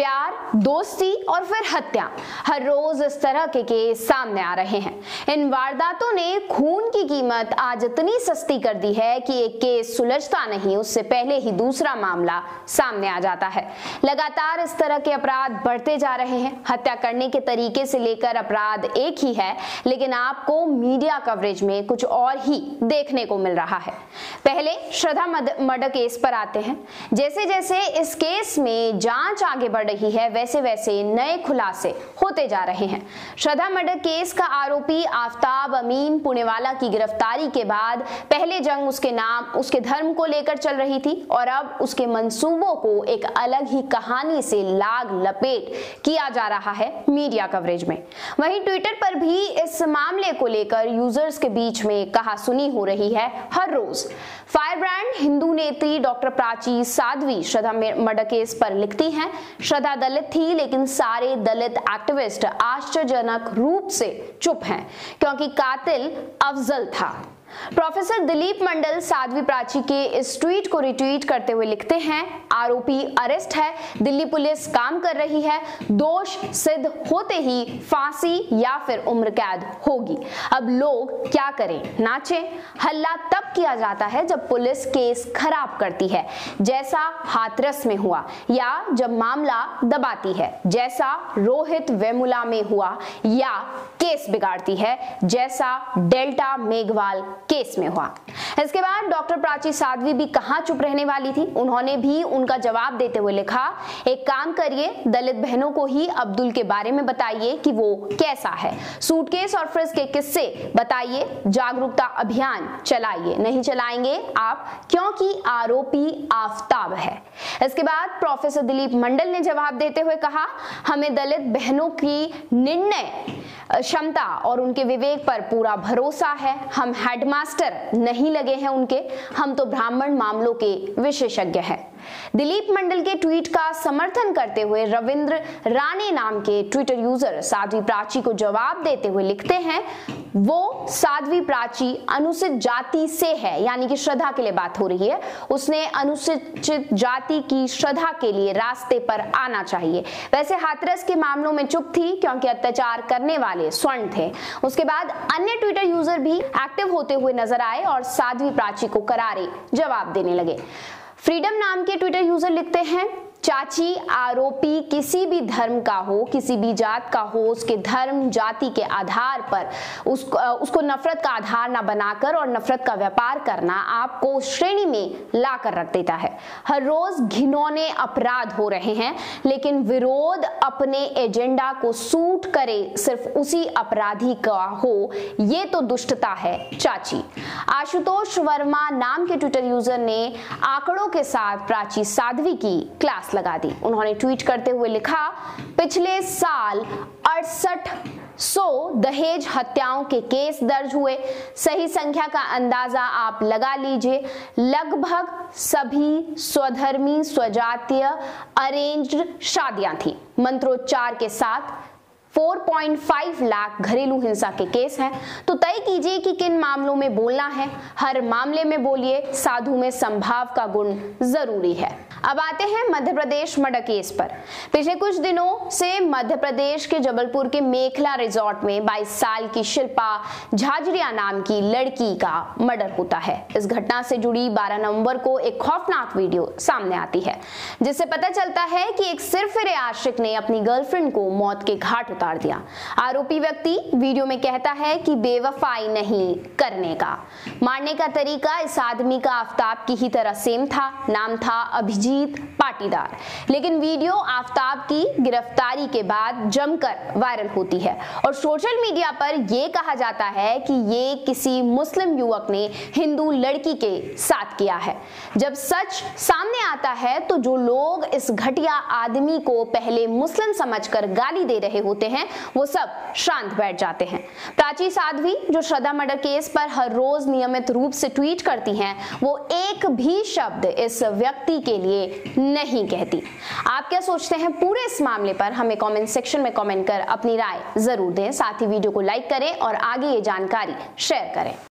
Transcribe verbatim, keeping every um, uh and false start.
प्यार, दोस्ती और फिर हत्या, हर रोज इस तरह के केस सामने आ रहे हैं। इन वारदातों ने खून की कीमत आज इतनी सस्ती कर दी है कि एक केस सुलझता नहीं, उससे पहले ही दूसरा मामला सामने आ जाता है। लगातार इस तरह के अपराध बढ़ते जा रहे हैं। हत्या करने के तरीके से लेकर अपराध एक ही है, लेकिन आपको मीडिया कवरेज में कुछ और ही देखने को मिल रहा है। पहले श्रद्धा मर्डर केस पर आते हैं। जैसे जैसे इस केस में जांच आगे बढ़ रही है, वैसे वैसे नए खुलासे होते जा रहे हैं। श्रद्धा मर्डर केस का आरोपी आफताब अमीन पुणेवाला की गिरफ्तारी के बाद पहले जंग उसके नाम, उसके धर्म को लेकर चल रही थी और अब उसके मंसूबों को एक अलग ही कहानी से लाग लपेट किया जा रहा है मीडिया कवरेज में। वहीं ट्विटर पर भी इस मामले को लेकर यूजर्स के बीच में कहासुनी हो रही है हर रोज। फायर ब्रांड हिंदू नेत्री doctor Prachi Sadhvi Shraddha murder case पर लिखती हैं, श्रद्धा दलित थी, लेकिन सारे दलित एक्टिविस्ट आश्चर्यजनक रूप से चुप हैं क्योंकि कातिल अफजल था। प्रोफेसर दिलीप मंडल साध्वी प्राची के इस ट्वीट को रिट्वीट करते हुए लिखते हैं, आरोपी अरेस्ट है, दिल्ली पुलिस काम कर रही है, दोष सिद्ध होते ही फांसी या फिर उम्र कैद होगी। अब लोग क्या करें, नाचें? हल्ला तब किया जाता है जब पुलिस केस खराब करती है, जैसा हाथरस में हुआ, या जब मामला दबाती है, जैसा रोहित वेमुला में हुआ, या केस बिगाड़ती है, जैसा डेल्टा मेघवाल केस में हुआ। इसके बाद डॉक्टर प्राची साध्वी भी कहां चुप रहने वाली थी। उन्होंने भी उनका जवाब देते हुए लिखा, एक काम करिए, दलित बहनों को ही अब्दुल के बारे में बताइए कि वो कैसा है, सूटकेस और फ्रिज के किस्से बताइए, जागरूकता अभियान चलाइए। नहीं चलाएंगे आप क्योंकि आरोपी आफताब है। इसके बाद प्रोफेसर दिलीप मंडल ने जवाब देते हुए कहा, हमें दलित बहनों की निर्णय क्षमता और उनके विवेक पर पूरा भरोसा है। हम हेडमास्टर नहीं लगे हैं उनके, हम तो ब्राह्मण मामलों के विशेषज्ञ हैं। दिलीप मंडल के ट्वीट का समर्थन करते हुए रविंद्र राणे नाम के ट्विटर यूजर साध्वी प्राची को जवाब देते हुए लिखते हैं, वो साध्वी प्राची अनुसूचित जाति से है, यानी कि श्रद्धा के लिए बात हो रही है, उसने अनुसूचित जाति की श्रद्धा के लिए रास्ते पर आना चाहिए। वैसे हाथरस के मामलों में चुप थी क्योंकि अत्याचार करने वाले स्वर्ण थे। उसके बाद अन्य ट्विटर यूजर भी एक्टिव होते हुए नजर आए और साध्वी प्राची को करारे जवाब देने लगे। फ्रीडम नाम के ट्विटर यूजर लिखते हैं, चाची, आरोपी किसी भी धर्म का हो, किसी भी जात का हो, उसके धर्म जाति के आधार पर उसको, उसको नफरत का आधार ना बनाकर और नफरत का व्यापार करना आपको उस श्रेणी में ला कर रख देता है। हर रोज घिनौने अपराध हो रहे हैं, लेकिन विरोध अपने एजेंडा को सूट करे सिर्फ उसी अपराधी का हो, ये तो दुष्टता है चाची। आशुतोष वर्मा नाम के ट्विटर यूजर ने आंकड़ों के साथ प्राची साध्वी की क्लास लगा दी। उन्होंने ट्वीट करते हुए लिखा, पिछले साल अड़सठ सौ दहेज हत्याओं के केस दर्ज हुए। सही संख्या का अंदाजा आप लगा लीजिए, लगभग सभी स्वधर्मी स्वजातीय अरेंज्ड शादियां थी। मंत्रोच्चार के साथ चार पॉइंट पाँच लाख घरेलू हिंसा के केस हैं। तो तय कीजिए कि किन मामलों में बोलना है, हर मामले में बोलिए, साधु में संभाव का गुण जरूरी है। अब आते हैं मध्य प्रदेश मर्डर केस पर। पिछले कुछ दिनों से मध्य प्रदेश के जबलपुर के मेखला रिजॉर्ट में बाईस साल की शिल्पा झाझरिया नाम की लड़की का मर्डर होता है। इस घटना से जुड़ी बारह नवंबर को एक खौफनाक वीडियो सामने आती है, जिससे पता चलता है कि एक सिरफिरे आशिक ने अपनी गर्लफ्रेंड को मौत के घाट उतार दिया। आरोपी व्यक्ति वीडियो में कहता है कि बेवफाई नहीं करने का। मारने का तरीका इस आदमी का आफताब की ही तरह सेम था। नाम था अभिजीत पाटीदार। लेकिन वीडियो आफताब की गिरफ्तारी के बाद जमकर वायरल होती है और सोशल मीडिया पर यह कहा जाता है कि ये किसी मुस्लिम युवक ने हिंदू लड़की के साथ किया है। जब सच सामने आता है तो जो लोग इस घटिया आदमी को पहले मुस्लिम समझकर गाली दे रहे होते हैं, वो सब शांत बैठ जाते हैं। प्राची साध्वी, जो श्रद्धा मर्डर केस पर हर रोज नियमित रूप से ट्वीट करती हैं, वो एक भी शब्द इस व्यक्ति के लिए नहीं कहती। आप क्या सोचते हैं पूरे इस मामले पर? हमें कमेंट सेक्शन में कमेंट कर अपनी राय जरूर दें। साथ ही वीडियो को लाइक करें और आगे ये जानकारी शेयर करें।